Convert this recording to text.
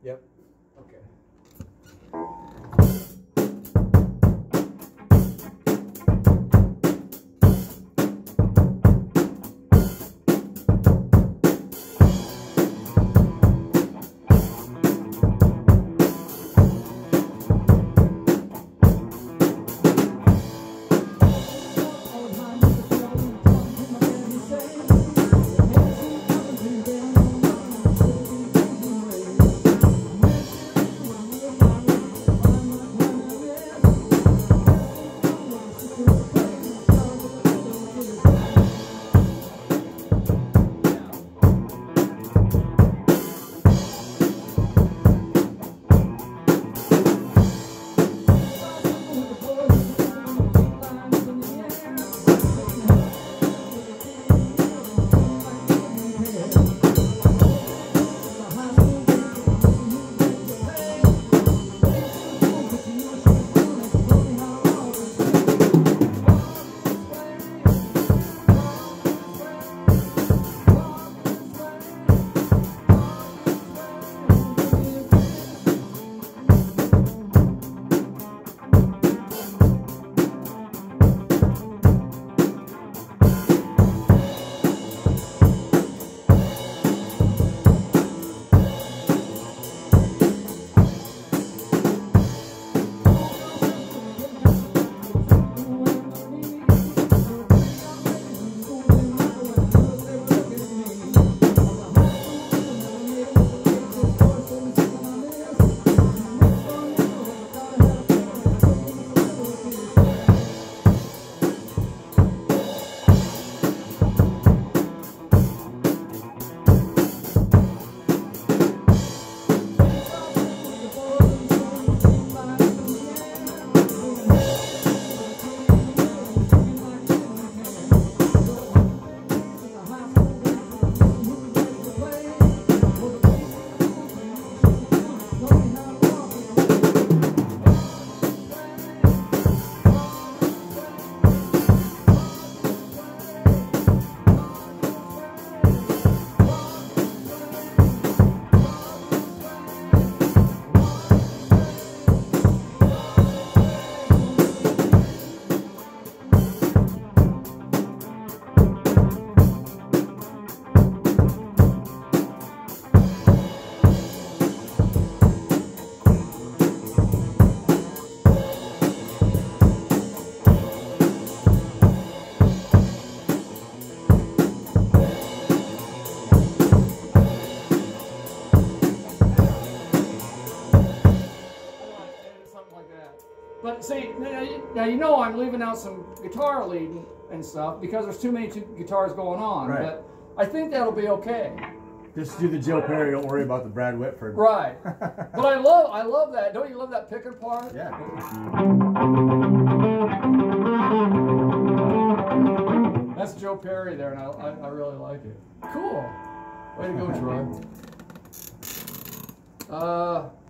Yep. Okay. But see, now you know I'm leaving out some guitar lead and stuff because there's too many guitars going on. Right. But I think that'll be okay. Just do the Joe Perry. Don't worry about the Brad Whitford. Right. But I love that. Don't you love that picking part? Yeah. That's Joe Perry there, and I really like it. Cool. Way to go, Troy.